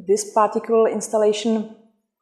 this particular installation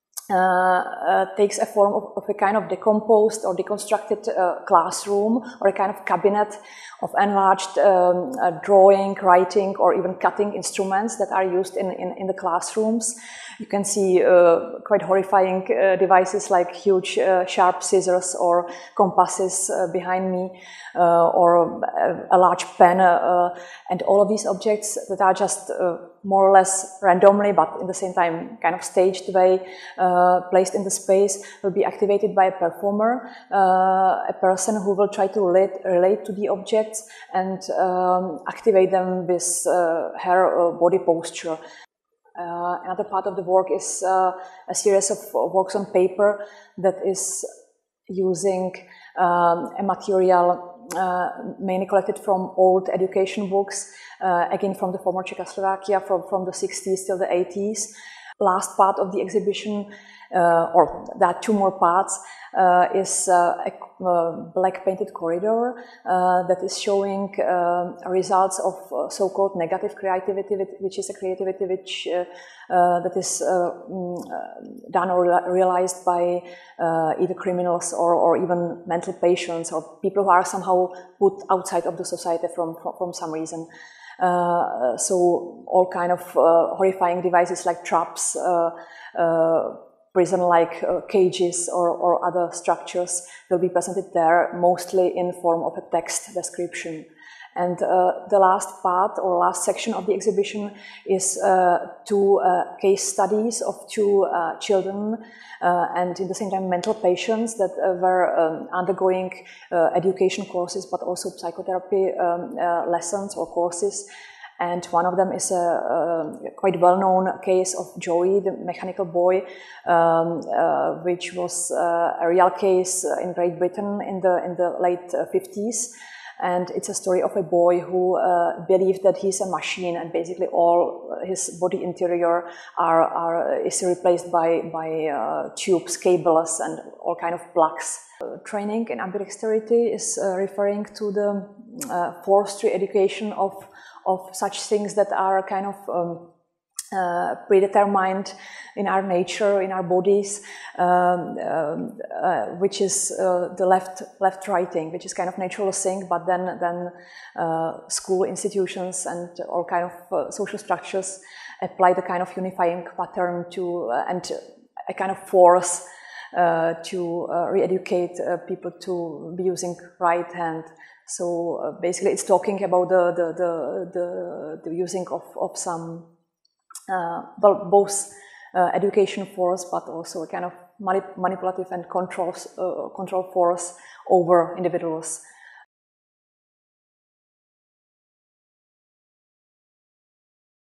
takes a form of a kind of decomposed or deconstructed classroom, or a kind of cabinet of enlarged drawing, writing, or even cutting instruments that are used in the classrooms. You can see quite horrifying devices like huge sharp scissors or compasses behind me, or a large pen, and all of these objects that are just more or less randomly, but in the same time kind of staged way, placed in the space, will be activated by a performer, a person who will try to relate to the objects and activate them with her body posture. Another part of the work is a series of works on paper that is using a material mainly collected from old education books, again from the former Czechoslovakia, from the 60s till the 80s. Last part of the exhibition, or there are two more parts, is a black painted corridor that is showing results of so-called negative creativity, which is a creativity which that is done or realized by either criminals or even mental patients, or people who are somehow put outside of the society from some reason. So all kind of horrifying devices like traps, prison-like cages or other structures will be presented there, mostly in form of a text description. And the last part or last section of the exhibition is two case studies of two children and in the same time mental patients that were undergoing education courses, but also psychotherapy lessons or courses. And one of them is a quite well-known case of Joey, the mechanical boy, which was a real case in Great Britain in the late 50s. And it's a story of a boy who believed that he's a machine, and basically all his body interior is replaced by tubes, cables, and all kind of plugs. Training in ambidexterity is referring to the forestry education of such things that are kind of predetermined in our nature, in our bodies, which is the left writing, which is kind of natural thing, but then school institutions and all kind of social structures apply the kind of unifying pattern to and a kind of force to re-educate people to be using right hand. So basically, it's talking about the using of some well, both education force, but also a kind of manipulative and control force over individuals.